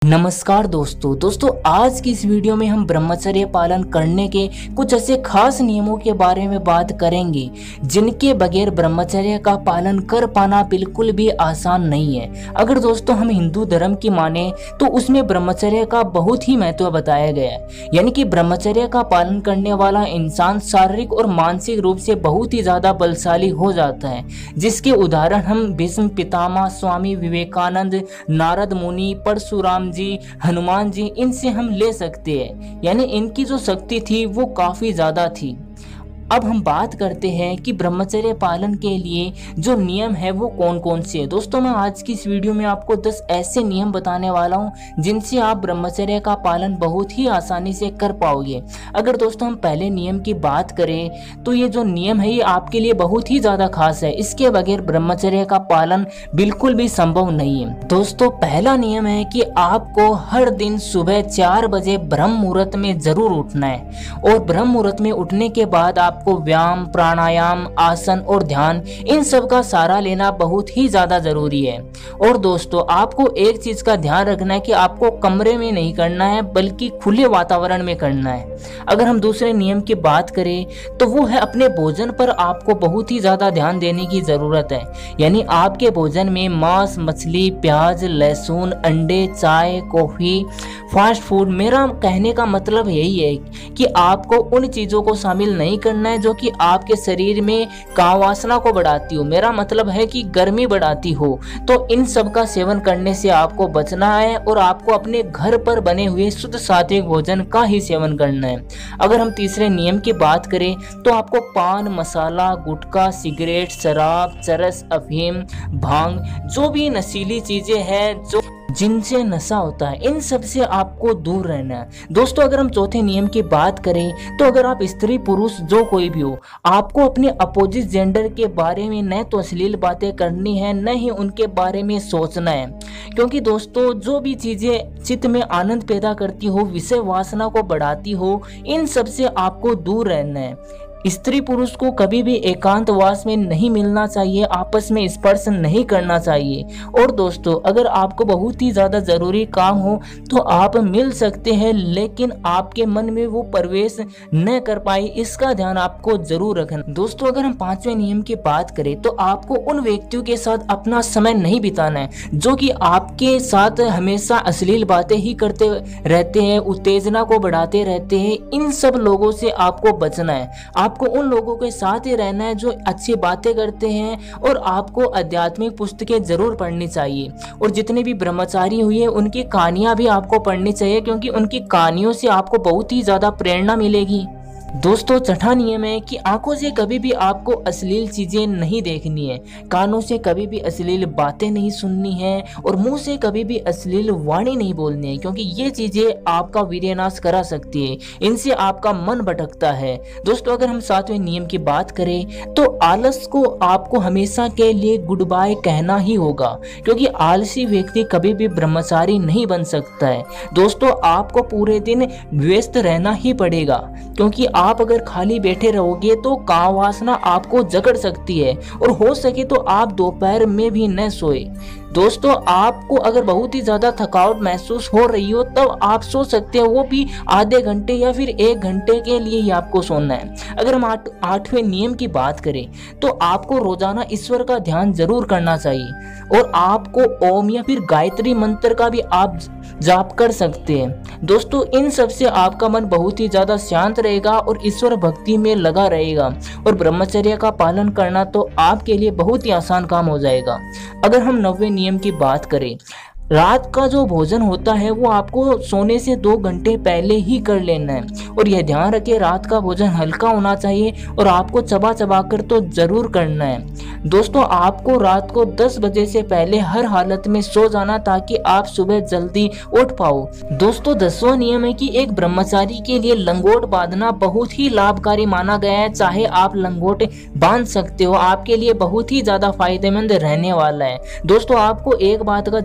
नमस्कार दोस्तों आज की इस वीडियो में हम ब्रह्मचर्य पालन करने के कुछ ऐसे खास नियमों के बारे में बात करेंगे जिनके बगैर ब्रह्मचर्य का पालन कर पाना बिल्कुल भी आसान नहीं है। अगर दोस्तों हम हिंदू धर्म की माने तो उसमें ब्रह्मचर्य का बहुत ही महत्व बताया गया है। यानी कि ब्रह्मचर्य का पालन करने वाला इंसान शारीरिक और मानसिक रूप से बहुत ही ज्यादा बलशाली हो जाता है, जिसके उदाहरण हम भीष्म पितामह, स्वामी विवेकानंद, नारद मुनि, परशुराम जी, हनुमान जी, इनसे हम ले सकते हैं। यानी इनकी जो शक्ति थी वो काफी ज्यादा थी। अब हम बात करते हैं कि ब्रह्मचर्य पालन के लिए जो नियम है वो कौन कौन से है। दोस्तों मैं आज की इस वीडियो में आपको 10 ऐसे नियम बताने वाला हूं जिनसे आप ब्रह्मचर्य का पालन बहुत ही आसानी से कर पाओगे। अगर दोस्तों हम पहले नियम की बात करें तो ये जो नियम है ये आपके लिए बहुत ही ज्यादा खास है। इसके बगैर ब्रह्मचर्य का पालन बिल्कुल भी संभव नहीं है। दोस्तों पहला नियम है कि आपको हर दिन सुबह 4 बजे ब्रह्म मुहूर्त में जरूर उठना है और ब्रह्म मुहूर्त में उठने के बाद आपको व्यायाम, प्राणायाम, आसन और ध्यान इन सब का सहारा लेना बहुत ही ज्यादा जरूरी है। और दोस्तों आपको एक चीज का ध्यान रखना है कि आपको कमरे में नहीं करना है बल्कि खुले वातावरण में करना है। अगर हम दूसरे नियम की बात करें तो वो है अपने भोजन पर आपको बहुत ही ज्यादा ध्यान देने की जरूरत है। यानी आपके भोजन में मांस, मछली, प्याज, लहसुन, अंडे, चाय, कॉफी, फास्ट फूड, मेरा कहने का मतलब यही है कि आपको उन चीजों को शामिल नहीं करना है जो कि आपके शरीर में कामवासना को बढ़ाती हो। मेरा मतलब है कि गर्मी बढ़ाती हो। तो इन सब का सेवन करने से आपको बचना है और आपको अपने घर पर बने हुए शुद्ध सात्विक भोजन का ही सेवन करना है। अगर हम तीसरे नियम की बात करें तो आपको पान मसाला, गुटखा, सिगरेट, शराब, चरस, अफीम, भांग, जो भी नशीली चीजें हैं जो जिनसे नशा होता है, इन सब से आपको दूर रहना है। दोस्तों अगर हम चौथे नियम की बात करें तो अगर आप स्त्री पुरुष जो कोई भी हो, आपको अपने अपोजिट जेंडर के बारे में न तो अश्लील बातें करनी है न ही उनके बारे में सोचना है। क्योंकि दोस्तों जो भी चीजें चित्त में आनंद पैदा करती हो, विषय वासना को बढ़ाती हो, इन सब से आपको दूर रहना है। स्त्री पुरुष को कभी भी एकांतवास में नहीं मिलना चाहिए, आपस में स्पर्श नहीं करना चाहिए। और दोस्तों अगर आपको बहुत ही ज्यादा जरूरी काम हो तो आप मिल सकते हैं, लेकिन आपके मन में वो प्रवेश न कर पाए, इसका ध्यान आपको जरूर रखना। दोस्तों अगर हम पांचवें नियम की बात करें तो आपको उन व्यक्तियों के साथ अपना समय नहीं बिताना है जो कि आपके साथ हमेशा अश्लील बातें ही करते रहते हैं, उत्तेजना को बढ़ाते रहते हैं। इन सब लोगों से आपको बचना है। आपको उन लोगों के साथ ही रहना है जो अच्छी बातें करते हैं और आपको आध्यात्मिक पुस्तकें जरूर पढ़नी चाहिए। और जितने भी ब्रह्मचारी हुए उनकी कहानियां भी आपको पढ़नी चाहिए, क्योंकि उनकी कहानियों से आपको बहुत ही ज्यादा प्रेरणा मिलेगी। दोस्तों छठा नियम है कि आंखों से कभी भी आपको अश्लील चीजें नहीं देखनी है, कानों से कभी भी अश्लील बातें नहीं सुननी है और मुंह से कभी भी अश्लील वाणी नहीं बोलनी है, क्योंकि ये चीजें आपका वीर्यनाश करा सकती है, इनसे आपका मन भटकता है। दोस्तों अगर हम सातवें नियम की बात करें तो आलस को आपको हमेशा के लिए गुड बाय कहना ही होगा, क्योंकि आलसी व्यक्ति कभी भी ब्रह्मचारी नहीं बन सकता है। दोस्तों आपको पूरे दिन व्यस्त रहना ही पड़ेगा, क्योंकि आप अगर खाली बैठे रहोगे तो काम वासना आपको जकड़ सकती है और हो सके तो आप दोपहर में भी न सोए। दोस्तों आपको अगर बहुत ही ज्यादा थकावट महसूस हो रही हो तब आप सो सकते हैं, वो भी आधे घंटे या फिर 1 घंटे के लिए ही आपको सोना है। अगर हम आठवें नियम की बात करें तो आपको रोजाना ईश्वर का ध्यान जरूर करना चाहिए और आपको ओम या फिर गायत्री मंत्र का भी आप जाप कर सकते हैं। दोस्तों इन सब से आपका मन बहुत ही ज्यादा शांत रहेगा और ईश्वर भक्ति में लगा रहेगा और ब्रह्मचर्य का पालन करना तो आपके लिए बहुत ही आसान काम हो जाएगा। अगर हम 9वें नियम की बात करें, रात का जो भोजन होता है वो आपको सोने से 2 घंटे पहले ही कर लेना है और यह ध्यान रखें रात का भोजन हल्का होना चाहिए और आपको चबा चबा कर तो जरूर करना है। दोस्तों आपको रात को 10 बजे से पहले हर हालत में सो जाना ताकि आप सुबह जल्दी उठ पाओ। दोस्तों 10वां नियम है कि एक ब्रह्मचारी के लिए लंगोट बांधना बहुत ही लाभकारी माना गया है। चाहे आप लंगोट बांध सकते हो, आपके लिए बहुत ही ज्यादा फायदेमंद रहने वाला है। दोस्तों आपको एक बात का जरूर ध्यान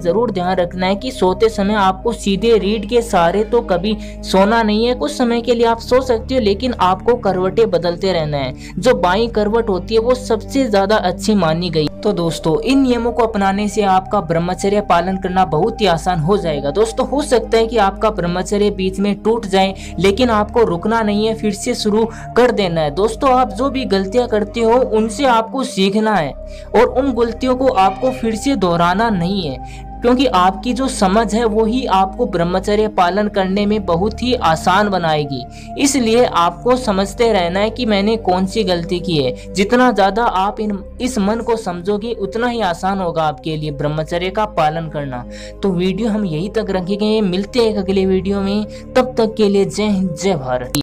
ध्यान रखना है कि सोते समय आपको सीधे रीढ़ के सहारे तो कभी सोना नहीं है। कुछ समय के लिए आप सो सकते हो, लेकिन आपको करवटें बदलते रहना है। जो बाई करवट होती है वो सबसे ज्यादा अच्छी मानी गई। तो दोस्तों, इन नियमों को अपनाने से आपका ब्रह्मचर्य पालन करना बहुत ही आसान हो जाएगा। दोस्तों, हो सकता है कि आपका ब्रह्मचर्य बीच में टूट जाए, लेकिन आपको रुकना नहीं है, फिर से शुरू कर देना है। दोस्तों, आप जो भी गलतियां करते हो उनसे आपको सीखना है और उन गलतियों को आपको फिर से दोहराना नहीं है, क्योंकि आपकी जो समझ है वो ही आपको ब्रह्मचर्य पालन करने में बहुत ही आसान बनाएगी। इसलिए आपको समझते रहना है कि मैंने कौन सी गलती की है। जितना ज्यादा आप इस मन को समझोगे उतना ही आसान होगा आपके लिए ब्रह्मचर्य का पालन करना। तो वीडियो हम यहीं तक रखेंगे, मिलते हैं एक अगले वीडियो में। तब तक के लिए जय हिंद, जय भारत।